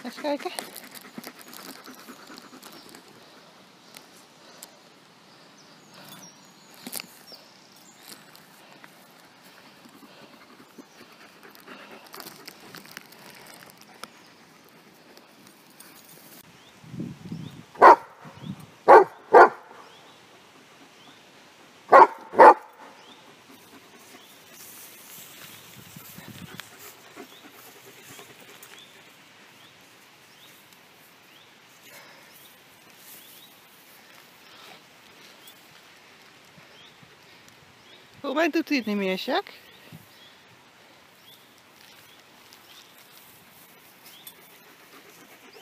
Eens kijken. Volgens mij doet hij het niet meer, Jacques.